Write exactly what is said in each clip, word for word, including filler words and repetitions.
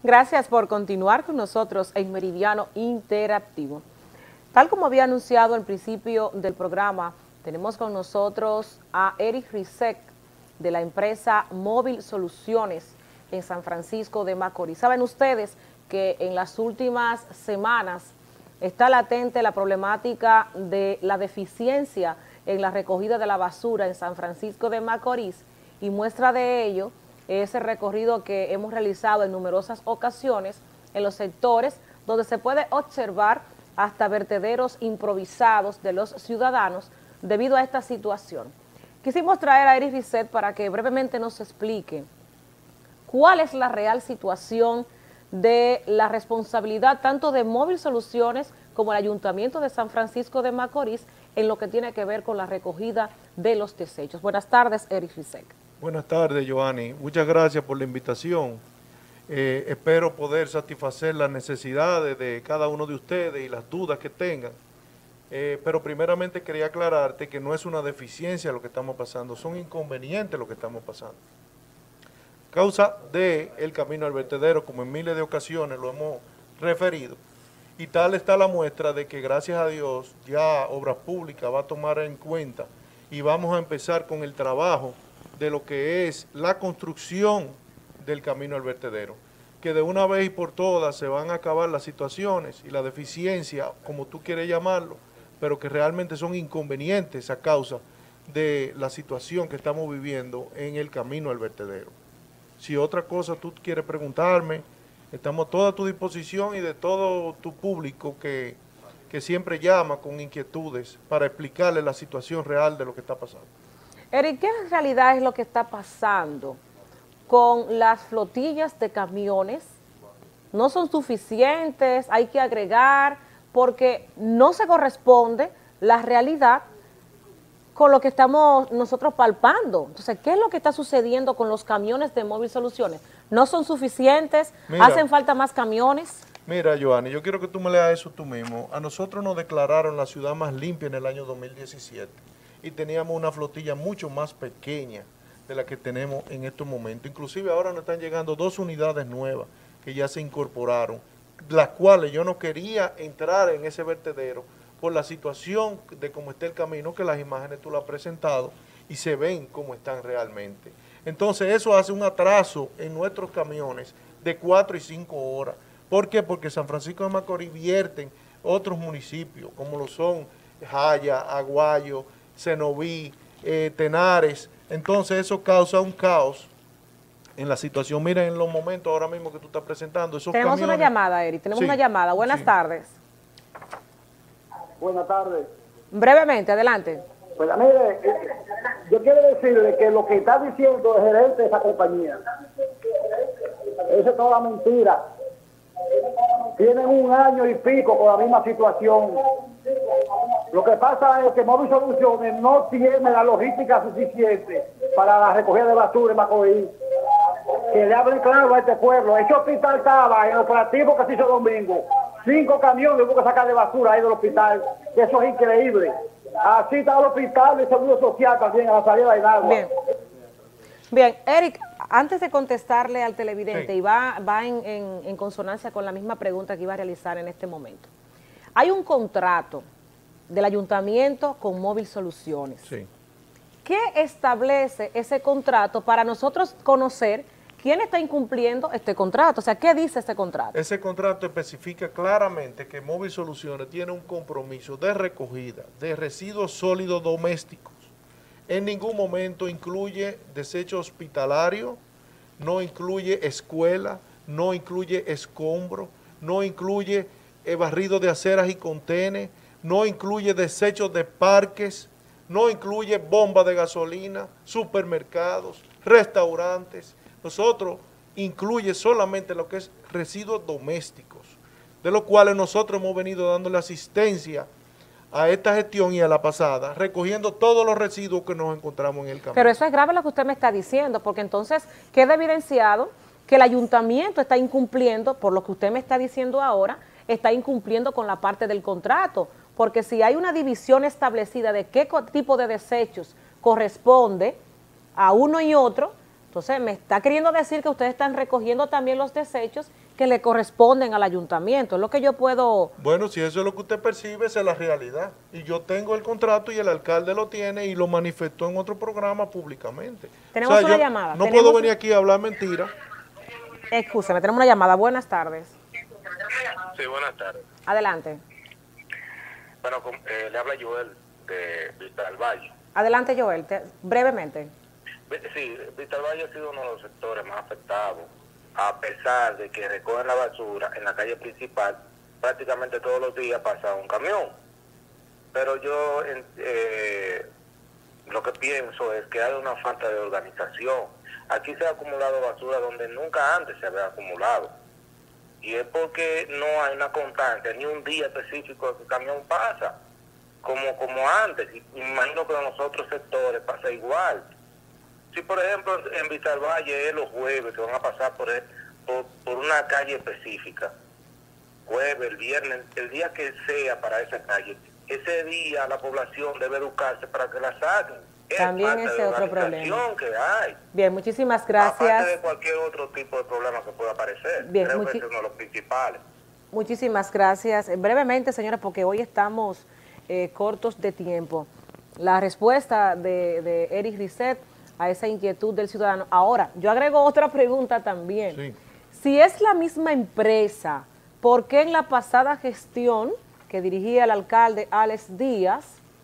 Gracias por continuar con nosotros en Meridiano Interactivo. Tal como había anunciado al principio del programa, tenemos con nosotros a Eric Rizek de la empresa Móvil Soluciones en San Francisco de Macorís. Saben ustedes que en las últimas semanas está latente la problemática de la deficiencia en la recogida de la basura en San Francisco de Macorís, y muestra de ello ese recorrido que hemos realizado en numerosas ocasiones en los sectores donde se puede observar hasta vertederos improvisados de los ciudadanos debido a esta situación. Quisimos traer a Eric Rizek para que brevemente nos explique cuál es la real situación de la responsabilidad tanto de Móvil Soluciones como el Ayuntamiento de San Francisco de Macorís en lo que tiene que ver con la recogida de los desechos. Buenas tardes, Eric Rizek. Buenas tardes, Joanny. Muchas gracias por la invitación. Eh, espero poder satisfacer las necesidades de cada uno de ustedes y las dudas que tengan. Eh, pero primeramente quería aclararte que no es una deficiencia lo que estamos pasando, son inconvenientes lo que estamos pasando. Causa de el camino al vertedero, como en miles de ocasiones lo hemos referido, y tal está la muestra de que gracias a Dios ya Obras Públicas va a tomar en cuenta y vamos a empezar con el trabajo de lo que es la construcción del camino al vertedero, que de una vez y por todas se van a acabar las situaciones y la deficiencia, como tú quieres llamarlo, pero que realmente son inconvenientes a causa de la situación que estamos viviendo en el camino al vertedero. Si otra cosa tú quieres preguntarme, estamos a toda tu disposición y de todo tu público que, que siempre llama con inquietudes para explicarle la situación real de lo que está pasando. Eric, ¿qué en realidad es lo que está pasando con las flotillas de camiones? No son suficientes, hay que agregar, porque no se corresponde la realidad con lo que estamos nosotros palpando. Entonces, ¿qué es lo que está sucediendo con los camiones de Móvil Soluciones? ¿No son suficientes? Mira, ¿hacen falta más camiones? Mira, Joanny, yo quiero que tú me leas eso tú mismo. A nosotros nos declararon la ciudad más limpia en el año dos mil diecisiete y teníamos una flotilla mucho más pequeña de la que tenemos en estos momentos. Inclusive ahora nos están llegando dos unidades nuevas que ya se incorporaron, las cuales yo no quería entrar en ese vertedero por la situación de cómo está el camino, que las imágenes tú las has presentado y se ven cómo están realmente. Entonces eso hace un atraso en nuestros camiones de cuatro y cinco horas. ¿Por qué? Porque San Francisco de Macorís vierten otros municipios, como lo son Jaya, Aguayo, Cenoví, eh, Tenares. Entonces eso causa un caos en la situación. Miren en los momentos ahora mismo que tú estás presentando. Esos tenemos camiones, una llamada, Eric, tenemos sí, una llamada. Buenas sí. tardes. Buenas tardes. Brevemente, adelante. Pues mire, yo quiero decirle que lo que está diciendo el gerente de esa compañía, eso es toda mentira. Tienen un año y pico con la misma situación. Lo que pasa es que Móvil Soluciones no tiene la logística suficiente para la recogida de basura en Macorís. Que le hablen claro a este pueblo. Ese hospital estaba en el operativo que se hizo domingo. Cinco camiones hubo que sacar de basura ahí del hospital. Eso es increíble. Así está el hospital de Seguro Social también a la salida de agua. Bien. Bien, Eric, antes de contestarle al televidente, sí. y va, va en, en, en consonancia con la misma pregunta que iba a realizar en este momento. Hay un contrato del ayuntamiento con Móvil Soluciones. Sí. ¿Qué establece ese contrato para nosotros conocer quién está incumpliendo este contrato? O sea, ¿qué dice este contrato? Ese contrato especifica claramente que Móvil Soluciones tiene un compromiso de recogida de residuos sólidos domésticos. En ningún momento incluye desecho hospitalario, no incluye escuela, no incluye escombro, no incluye eh, barrido de aceras y contenes, no incluye desechos de parques, no incluye bombas de gasolina, supermercados, restaurantes. Nosotros incluye solamente lo que es residuos domésticos, de los cuales nosotros hemos venido dándole asistencia a esta gestión y a la pasada, recogiendo todos los residuos que nos encontramos en el camino. Pero eso es grave lo que usted me está diciendo, porque entonces queda evidenciado que el ayuntamiento está incumpliendo, por lo que usted me está diciendo ahora, está incumpliendo con la parte del contrato, porque si hay una división establecida de qué tipo de desechos corresponde a uno y otro, entonces me está queriendo decir que ustedes están recogiendo también los desechos que le corresponden al ayuntamiento. Es lo que yo puedo... Bueno, si eso es lo que usted percibe, esa es la realidad. Y yo tengo el contrato y el alcalde lo tiene y lo manifestó en otro programa públicamente. Tenemos O sea, una yo llamada. No ¿Tenemos... puedo venir aquí a hablar mentira. Excúsame, tenemos una llamada. Buenas tardes. Sí, buenas tardes. Adelante. Bueno, con- eh, le habla Joel de Vista del Valle. Adelante, Joel, te- brevemente. Ve- Sí, Vista del Valle ha sido uno de los sectores más afectados, a pesar de que recogen la basura en la calle principal, prácticamente todos los días pasa un camión. Pero yo en- eh, lo que pienso es que hay una falta de organización. Aquí se ha acumulado basura donde nunca antes se había acumulado. Y es porque no hay una constancia, ni un día específico que el camión pasa, como como antes. Y me imagino que en los otros sectores pasa igual. Si, por ejemplo, en Vista del Valle es los jueves que van a pasar por, el- por, por una calle específica, jueves, el viernes, el día que sea para esa calle, ese día la población debe educarse para que la saquen. Es También falta ese de otro organización que hay. Bien, muchísimas Aparte gracias. de cualquier otro tipo de problema que pueda aparecer. Bien, Creo que muchi- ese es uno de los principales. Muchísimas gracias. Eh, Brevemente, señora, porque hoy estamos eh, cortos de tiempo. La respuesta de, de Eric Risset a esa inquietud del ciudadano. Ahora, yo agrego otra pregunta también. Sí. Si es la misma empresa, ¿por qué en la pasada gestión que dirigía el alcalde Alex Díaz,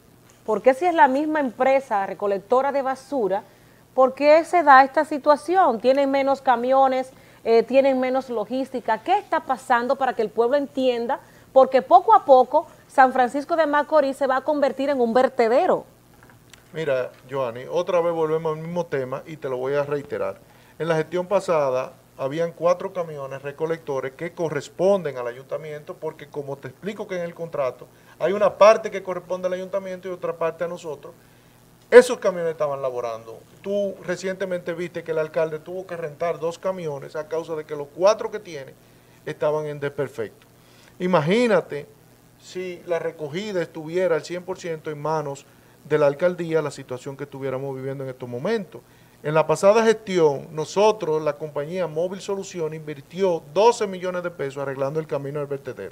por qué si es la misma empresa recolectora de basura, por qué se da esta situación? ¿Tienen menos camiones? Eh, ¿Tienen menos logística? ¿Qué está pasando para que el pueblo entienda? Porque poco a poco San Francisco de Macorís se va a convertir en un vertedero. Mira, Joanny, otra vez volvemos al mismo tema y te lo voy a reiterar. En la gestión pasada habían cuatro camiones recolectores que corresponden al ayuntamiento porque, como te explico que en el contrato, hay una parte que corresponde al ayuntamiento y otra parte a nosotros. Esos camiones estaban laborando. Tú recientemente viste que el alcalde tuvo que rentar dos camiones a causa de que los cuatro que tiene estaban en desperfecto. Imagínate si la recogida estuviera al cien por ciento en manos de la alcaldía, la situación que estuviéramos viviendo en estos momentos. En la pasada gestión, nosotros, la compañía Móvil Solución, invirtió doce millones de pesos arreglando el camino del vertedero,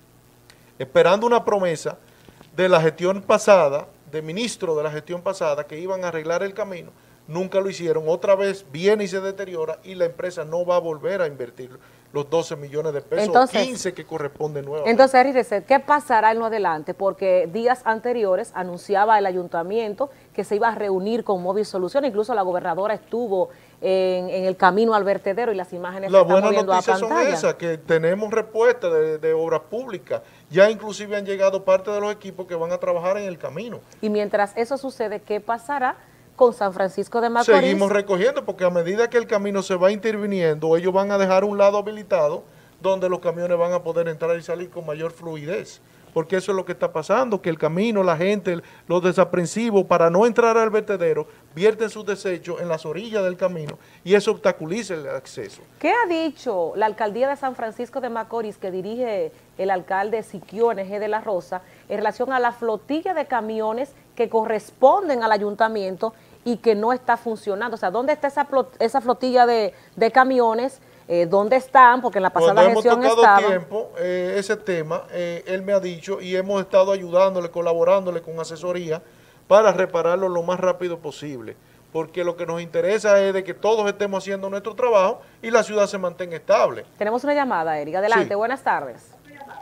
esperando una promesa de la gestión pasada, de ministro de la gestión pasada, que iban a arreglar el camino. Nunca lo hicieron. Otra vez viene y se deteriora y la empresa no va a volver a invertir los doce millones de pesos, Entonces, o quince que corresponden nuevamente. Entonces, Eric Risset, ¿qué pasará en lo adelante? Porque días anteriores anunciaba el ayuntamiento que se iba a reunir con Móvil Solución, incluso la gobernadora estuvo en, en el camino al vertedero y las imágenes Las que estamos buenas viendo a noticias son pantalla. esas, que tenemos respuesta de, de obras públicas. Ya inclusive han llegado parte de los equipos que van a trabajar en el camino. Y mientras eso sucede, ¿qué pasará con San Francisco de Macorís? Seguimos recogiendo porque a medida que el camino se va interviniendo, ellos van a dejar un lado habilitado donde los camiones van a poder entrar y salir con mayor fluidez. Porque eso es lo que está pasando, que el camino, la gente, los desaprensivos, para no entrar al vertedero, vierten sus desechos en las orillas del camino y eso obstaculiza el acceso. ¿Qué ha dicho la alcaldía de San Francisco de Macorís, que dirige el alcalde Siquio N G de la Rosa, en relación a la flotilla de camiones que corresponden al ayuntamiento y que no está funcionando? O sea, ¿dónde está esa, flot- esa flotilla de, de camiones? Eh, ¿Dónde están? Porque en la pasada Cuando hemos gestión tocado estaban. tiempo eh, ese tema, eh, él me ha dicho y hemos estado ayudándole, colaborándole con asesoría para repararlo lo más rápido posible. Porque lo que nos interesa es de que todos estemos haciendo nuestro trabajo y la ciudad se mantenga estable. Tenemos una llamada, Erika. Adelante, Sí. buenas tardes.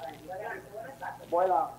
Buena.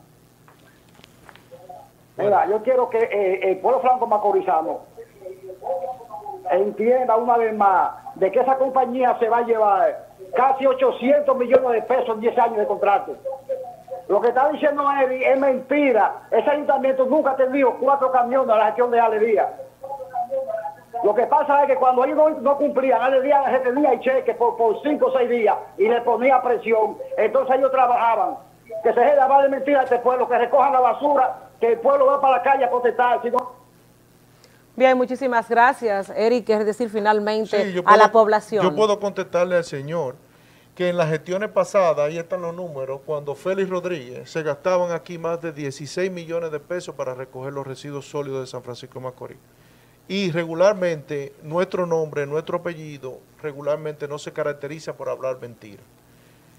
Mira, yo quiero que eh, el pueblo franco macorizano entienda una vez más de que esa compañía se va a llevar casi ochocientos millones de pesos en diez años de contrato. Lo que está diciendo Eddie es mentira. Ese ayuntamiento nunca ha tenido cuatro camiones a la gestión de Ale Díaz. Lo que pasa es que cuando ellos no, no cumplían, Ale Díaz les tenía el cheque por, por cinco o seis días y le ponía presión. Entonces ellos trabajaban. Que se deje de mentira a este pueblo, que recojan la basura, que el pueblo va para la calle a protestar. Si no... Bien, muchísimas gracias, Eric. Es decir, finalmente Sí, yo a la puedo- población. Yo puedo contestarle al señor que en las gestiones pasadas, ahí están los números, cuando Félix Rodríguez se gastaban aquí más de dieciséis millones de pesos para recoger los residuos sólidos de San Francisco de Macorís. Y regularmente nuestro nombre, nuestro apellido, regularmente no se caracteriza por hablar mentira.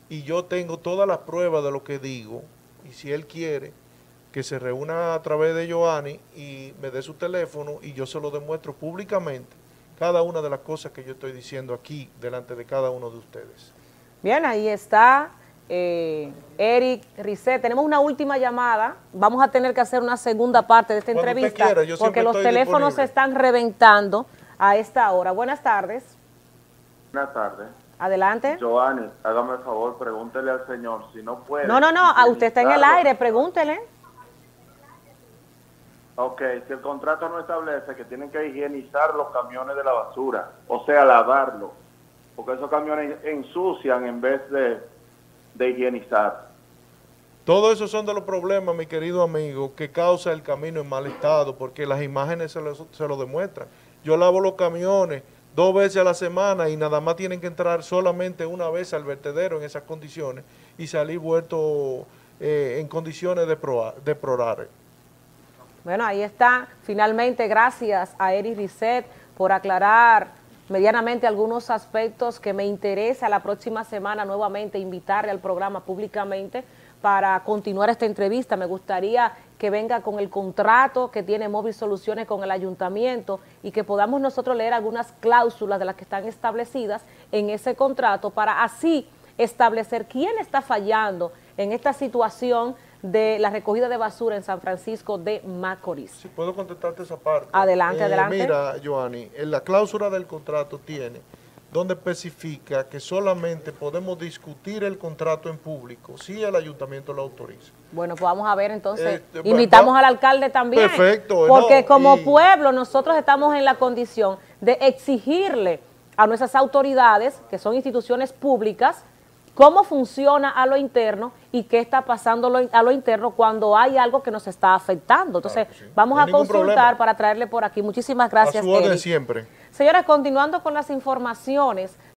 y yo tengo todas las pruebas de lo que digo, y si él quiere, que se reúna a través de Giovanni y me dé su teléfono y yo se lo demuestro públicamente, cada una de las cosas que yo estoy diciendo aquí, delante de cada uno de ustedes. Bien, ahí está eh, Eric Risset. Tenemos una última llamada, vamos a tener que hacer una segunda parte de esta Cuando usted entrevista, quiera, yo porque siempre los estoy teléfonos se disponible. están reventando a esta hora. Buenas tardes, Buenas tardes. adelante. Giovanni, hágame el favor, pregúntele al señor si no puede. No, no, no, a usted está en el higienizarlo. aire, pregúntele. Ok, si el contrato no establece que tienen que higienizar los camiones de la basura, o sea, lavarlos, porque esos camiones ensucian en vez de, de higienizar. Todo eso son de los problemas, mi querido amigo, que causa el camino en mal estado, porque las imágenes se lo, se lo demuestran. Yo lavo los camiones dos veces a la semana y nada más tienen que entrar solamente una vez al vertedero en esas condiciones y salir vuelto eh, en condiciones de probar, de probar. Bueno, ahí está, finalmente, gracias a Eric Risset por aclarar medianamente algunos aspectos que me interesa la próxima semana nuevamente invitarle al programa públicamente para continuar esta entrevista. Me gustaría que venga con el contrato que tiene Móvil Soluciones con el ayuntamiento y que podamos nosotros leer algunas cláusulas de las que están establecidas en ese contrato para así establecer quién está fallando en esta situación de la recogida de basura en San Francisco de Macorís. Si puedo contestarte esa parte. Adelante, Eh, adelante. Mira, Giovanni, en la cláusula del contrato tiene donde especifica que solamente podemos discutir el contrato en público si el ayuntamiento lo autoriza. Bueno, pues vamos a ver entonces, Este, invitamos bueno, al alcalde también, perfecto, porque no, como y- pueblo nosotros estamos en la condición de exigirle a nuestras autoridades, que son instituciones públicas, cómo funciona a lo interno y qué está pasando lo- a lo interno cuando hay algo que nos está afectando. Entonces, Claro que sí. vamos No hay a ningún consultar problema. para traerle por aquí. Muchísimas gracias, A su orden Eric. siempre. Señores, continuando con las informaciones,